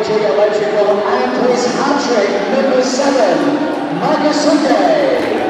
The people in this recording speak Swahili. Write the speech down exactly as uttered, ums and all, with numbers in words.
Coventry Electrical, and his hat-trick, number seven, Tudgay.